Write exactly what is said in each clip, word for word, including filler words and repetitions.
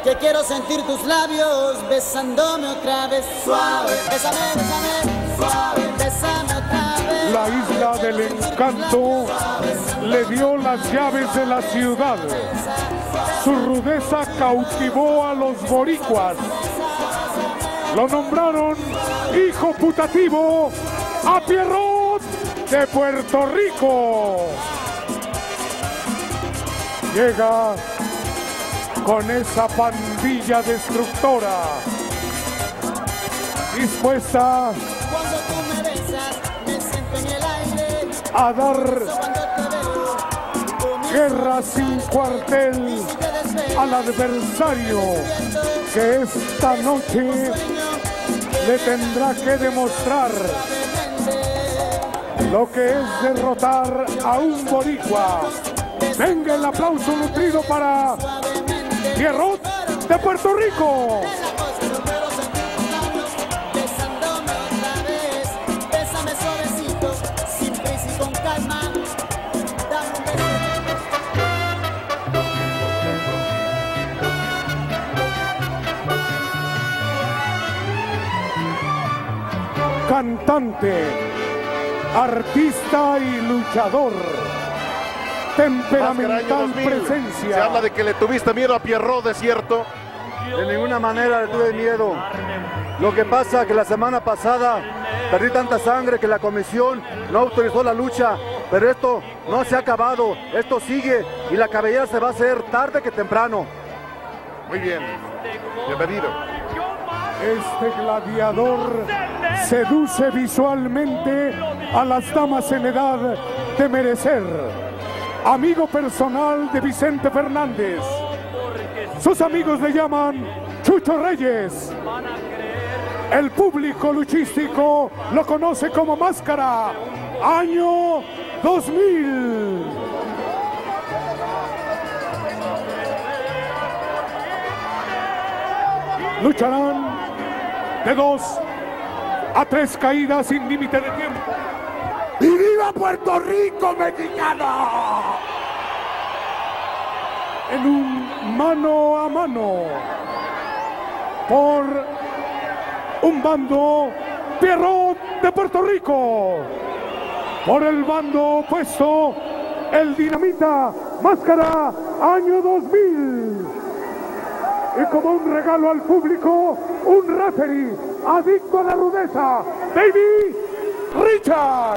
que quiero sentir tus labios besándome otra vez. Suave, bésame, bésame, suave, bésame otra vez. La isla del encanto le dio las llaves de la ciudad. Su rudeza cautivó a los boricuas. Lo nombraron hijo putativo a Pierroth de Puerto Rico. Llega con esa pandilla destructora, dispuesta a dar guerra sin cuartel al adversario que esta noche le tendrá que demostrar lo que es derrotar a un boricua. Venga el aplauso nutrido para Pierroth de Puerto Rico. Cantante, artista y luchador. Temperamental presencia. Se habla de que le tuviste miedo a Pierroth, ¿es cierto? De ninguna manera le tuve miedo. Lo que pasa que la semana pasada perdí tanta sangre que la comisión no autorizó la lucha, pero esto no se ha acabado, esto sigue y la cabellera se va a hacer tarde que temprano. Muy bien, bienvenido. Este gladiador seduce visualmente a las damas en edad de merecer. Amigo personal de Vicente Fernández. Sus amigos le llaman Chucho Reyes. El público luchístico lo conoce como Máscara. Año dos mil. Lucharán de dos a tres caídas sin límite de tiempo. ¡Y viva Puerto Rico, mexicano! En un mano a mano. Por un bando, Pierroth de Puerto Rico. Por el bando opuesto, el Dinamita, Máscara, año dos mil. Y como un regalo al público, un referee adicto a la rudeza, Baby Richard.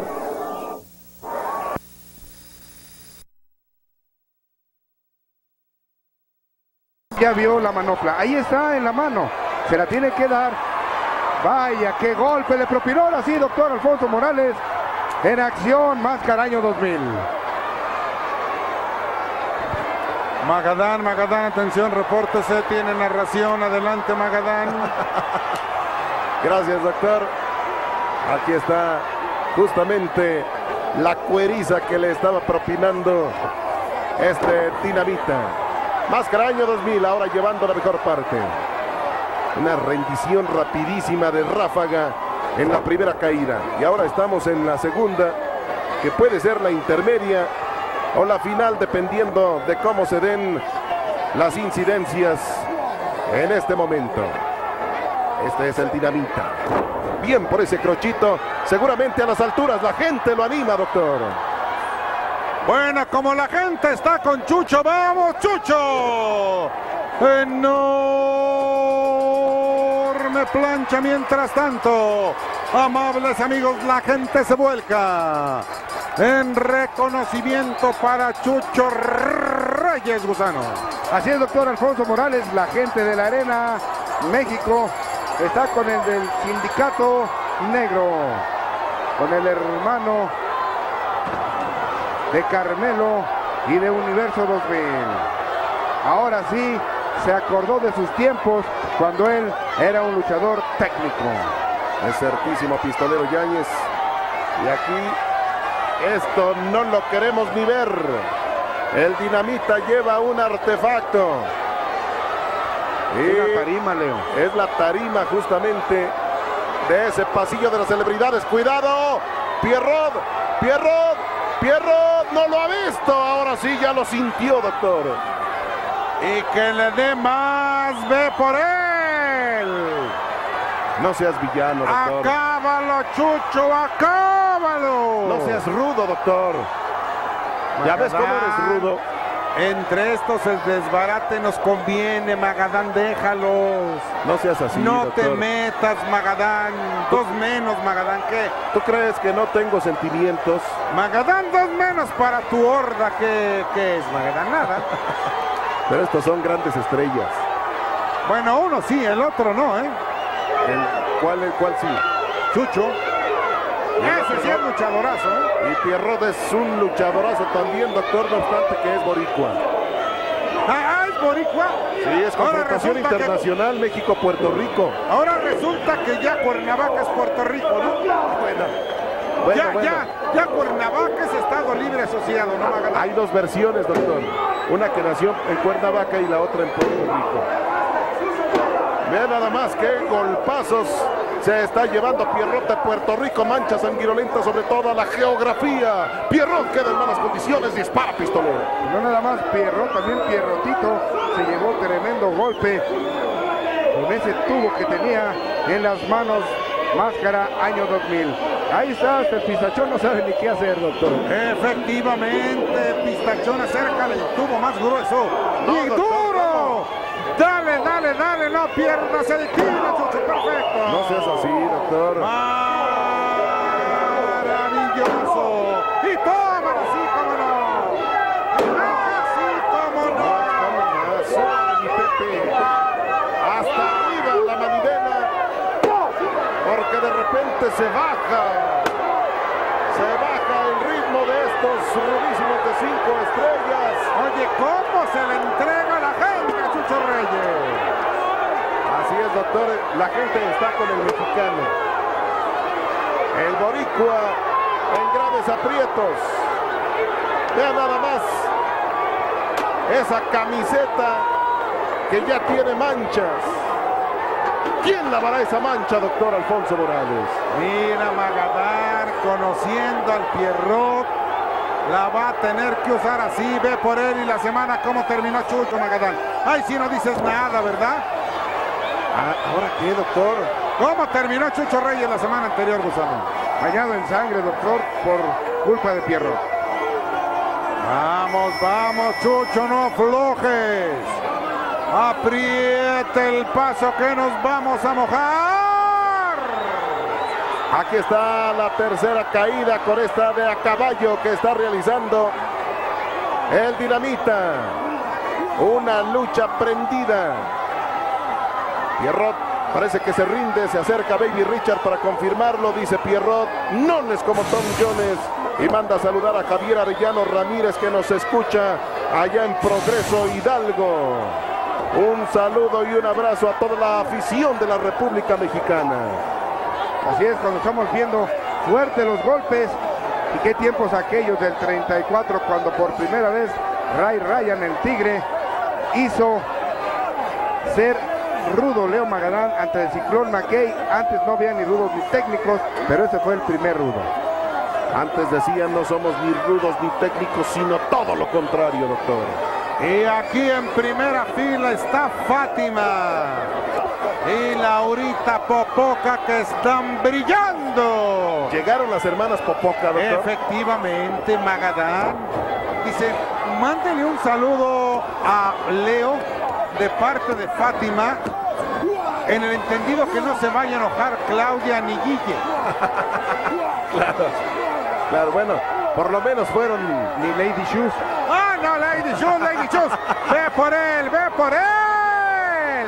Ya vio la manopla, ahí está en la mano, se la tiene que dar. Vaya, qué golpe le propinó ahora sí, doctor Alfonso Morales, en acción, Máscara año dos mil. Magadán, Magadán, atención, repórtese, tiene narración, adelante Magadán. Gracias, doctor. Aquí está justamente la cueriza que le estaba propinando este Dinamita. Máscara año dos mil, ahora llevando la mejor parte. Una rendición rapidísima de Ráfaga en la primera caída. Y ahora estamos en la segunda, que puede ser la intermedia o la final, dependiendo de cómo se den las incidencias en este momento. Este es el Dinamita. Bien por ese crochito. Seguramente a las alturas la gente lo anima, doctor. Bueno, como la gente está con Chucho, ¡vamos, Chucho! Enorme plancha mientras tanto. Amables amigos, la gente se vuelca en reconocimiento para Chucho Reyes Gusano. Así es, doctor Alfonso Morales, la gente de la Arena México está con el del Sindicato Negro, con el hermano de Carmelo y de Universo dos mil. Ahora sí se acordó de sus tiempos cuando él era un luchador técnico. El certísimo pistolero Yáñez. Y aquí esto no lo queremos ni ver. El Dinamita lleva un artefacto. Y una tarima, Leo. Es la tarima justamente de ese pasillo de las celebridades. ¡Cuidado! Pierroth, Pierroth, Pierroth no lo ha visto. Ahora sí ya lo sintió, doctor. Y que le dé más, ve por él. No seas villano, doctor. Acábalo, Chucho, acábalo. No seas rudo, doctor. Ya ves cómo eres rudo. Entre estos el desbarate nos conviene, Magadán, déjalos. No seas así, No doctor. te metas, Magadán. Dos menos, Magadán, ¿qué? ¿Tú crees que no tengo sentimientos? Magadán, dos menos para tu horda, ¿qué, qué es, Magadán? Nada. Pero estos son grandes estrellas. Bueno, uno sí, el otro no, ¿eh? El, ¿cuál, el, ¿Cuál sí? Chucho. Ese sí es luchadorazo, ¿eh? Y Pierroth es un luchadorazo también, doctor, no obstante que es boricua. Ah, ¿es boricua? Sí, es confrontación internacional, que... México-Puerto Rico. Ahora resulta que ya Cuernavaca es Puerto Rico, ¿no? Bueno, bueno, ya, bueno. ya, ya Cuernavaca es Estado Libre Asociado, ¿no, Magadán? Hay dos versiones, doctor. Una que nació en Cuernavaca y la otra en Puerto Rico. Vean nada más qué golpazos se está llevando Pierroth de Puerto Rico. Mancha sanguinolenta sobre toda la geografía. Pierroth queda en malas condiciones. Dispara, pistolero. No nada más Pierroth, también Pierrotito se llevó tremendo golpe con ese tubo que tenía en las manos. Máscara, año dos mil. Ahí está, hasta el pistachón no sabe ni qué hacer, doctor. Efectivamente, pistachón, acércale el tubo más grueso. No, ¡Y doctor, duro! Dale, dale, dale, no pierdas el tiro, Chucho, perfecto. No seas así, doctor. Maravilloso. Y tómalo, así como no. Así como no. Vamos, sube mi Pepe. Hasta arriba la manivela. Porque de repente se baja. Se baja el ritmo de estos rudísimos de cinco estrellas. Oye, ¿cómo se le entrega a la gente a Chucho Reyes? Así es, doctor. La gente está con el mexicano. El boricua en graves aprietos. Vean nada más. Esa camiseta que ya tiene manchas. ¿Quién lavará esa mancha, doctor Alfonso Morales? Mira, Magadán, conociendo al Pierroth, la va a tener que usar así. Ve por él y la semana cómo terminó Chucho, Magadán. Ay, si no dices nada, ¿verdad? Ah, ¿ahora qué, doctor? ¿Cómo terminó Chucho Reyes la semana anterior, Gusano? Bañado en sangre, doctor, por culpa de Pierroth. Vamos, vamos, Chucho, no aflojes. Apriete el paso que nos vamos a mojar. Aquí está la tercera caída con esta de a caballo que está realizando el Dinamita. Una lucha prendida. Pierroth parece que se rinde, se acerca Baby Richard para confirmarlo, dice Pierroth. No es como Tom Jones. Y manda a saludar a Javier Arellano Ramírez que nos escucha allá en Progreso Hidalgo. Un saludo y un abrazo a toda la afición de la República Mexicana. Así es, cuando estamos viendo fuertes los golpes. Y qué tiempos aquellos del treinta y cuatro, cuando por primera vez Ray Ryan, el Tigre, hizo ser rudo Leo Magadán ante el Ciclón McKay. Antes no había ni rudos ni técnicos, pero ese fue el primer rudo. Antes decían no somos ni rudos ni técnicos, sino todo lo contrario, doctor. Y aquí en primera fila está Fátima y Laurita Popoca, que están brillando. Llegaron las hermanas Popoca, doctor. Efectivamente, Magadán. Dice, mándele un saludo a Leo de parte de Fátima, en el entendido que no se vaya a enojar Claudia ni Guille. Claro, claro, bueno, por lo menos fueron ni Lady Shoes. ¡Ah, no, Lady Shoes, Lady Shoes! ¡Ve por él, ve por él!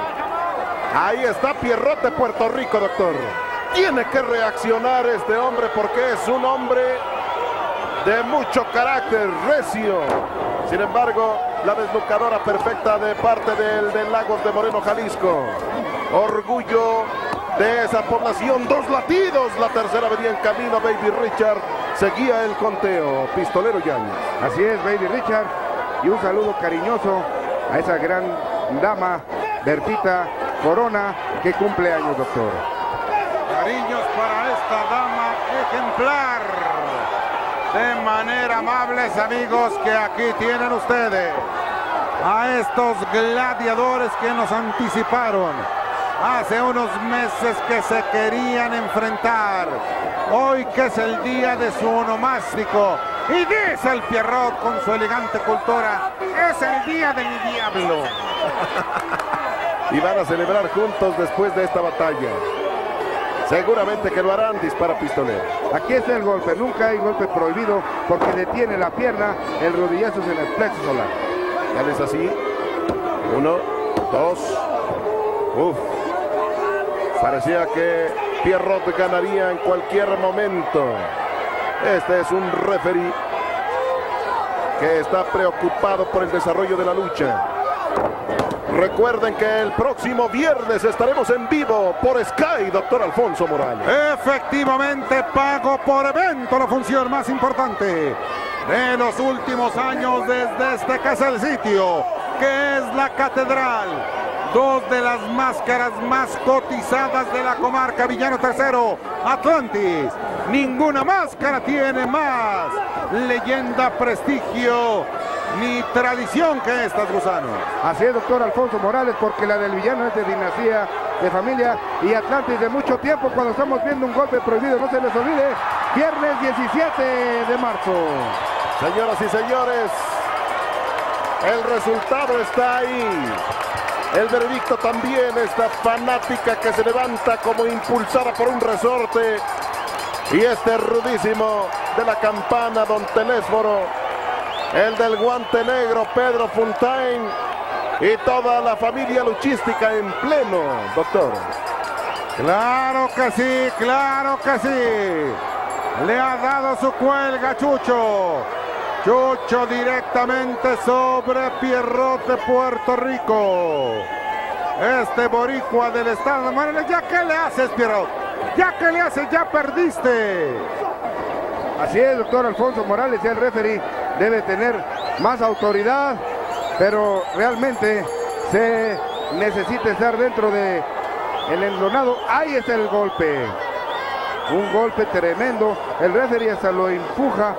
Ahí está Pierroth de Puerto Rico, doctor. Tiene que reaccionar este hombre porque es un hombre de mucho carácter, recio. Sin embargo, la desnucadora perfecta de parte del de Lagos de Moreno, Jalisco. Orgullo de esa población. Dos latidos. La tercera venía en camino. Baby Richard seguía el conteo. Pistolero Yáñez. Así es, Baby Richard. Y un saludo cariñoso a esa gran dama, Bertita Corona, que cumple años, doctor. Cariños para esta dama ejemplar. De manera amables, amigos, que aquí tienen ustedes. a estos gladiadores que nos anticiparon hace unos meses que se querían enfrentar. Hoy que es el día de su onomástico, y dice el Pierroth con su elegante cultura, es el día de mi diablo. Y van a celebrar juntos después de esta batalla. Seguramente que lo harán, dispara pistolero. Aquí está el golpe, nunca hay golpe prohibido porque detiene la pierna, el rodillazo es en el plexo solar. Ya es así. Uno, dos. Uf. Parecía que Pierroth ganaría en cualquier momento. Este es un referee que está preocupado por el desarrollo de la lucha. Recuerden que el próximo viernes estaremos en vivo por Sky, doctor Alfonso Morales. Efectivamente, pago por evento, la función más importante de los últimos años desde este que es el sitio, que es la Catedral. Dos de las máscaras más cotizadas de la comarca Villano Tercero, Atlantis. Ninguna máscara tiene más leyenda, prestigio ni tradición que estas, Gusano. Así es, doctor Alfonso Morales, porque la del villano es de dinastía, de familia, y Atlantis de mucho tiempo. Cuando estamos viendo un golpe prohibido, no se les olvide, viernes diecisiete de marzo. Señoras y señores, el resultado está ahí. El veredicto también, esta fanática que se levanta como impulsada por un resorte. Y este rudísimo de la campana, don Telésforo. El del guante negro, Pedro Fontaine. Y toda la familia luchística en pleno, doctor. Claro que sí, claro que sí. Le ha dado su cuelga Chucho. Chucho directamente sobre Pierroth de Puerto Rico. Este boricua del estado de Morelos. ¿Ya qué le haces, Pierroth? ¿Ya qué le haces? Ya perdiste. Así es, doctor Alfonso Morales, ya el referee debe tener más autoridad, pero realmente se necesita estar dentro de el enlonado. Ahí está el golpe. Un golpe tremendo. El referee hasta lo empuja.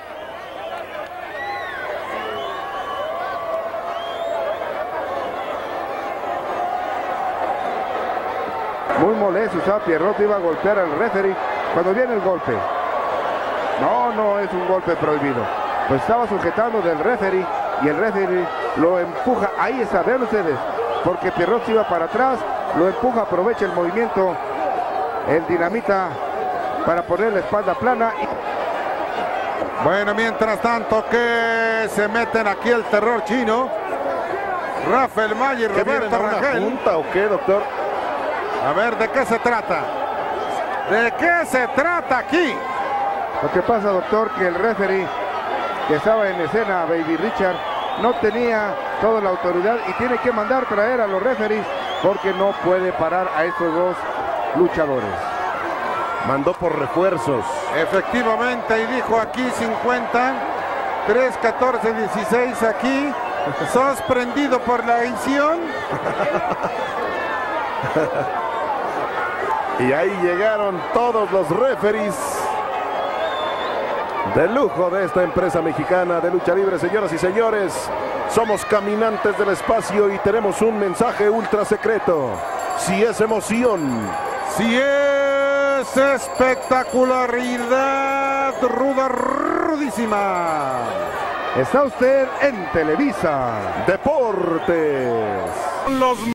Muy molesto, o sea, Pierroth iba a golpear al referee cuando viene el golpe. No, no es un golpe prohibido. Pues estaba sujetando del referee y el referee lo empuja. Ahí está, vean ustedes, porque Pierroth iba para atrás, lo empuja, aprovecha el movimiento, el dinamita para poner la espalda plana. Bueno, mientras tanto que se meten aquí el terror chino, Rafael Mayer, Roberto Rangel. ¿Junta o qué, doctor? A ver, ¿de qué se trata? ¿De qué se trata aquí? Lo que pasa, doctor, que el referee que estaba en escena, Baby Richard, no tenía toda la autoridad y tiene que mandar traer a los referees porque no puede parar a estos dos luchadores. Mandó por refuerzos. Efectivamente, y dijo aquí cincuenta, tres, catorce, dieciséis aquí. ¿Sos prendido por la edición? Y ahí llegaron todos los referees de lujo de esta empresa mexicana de lucha libre. Señoras y señores, somos caminantes del espacio y tenemos un mensaje ultra secreto. Si es emoción, si es espectacularidad, ruda, rudísima, está usted en Televisa Deportes. los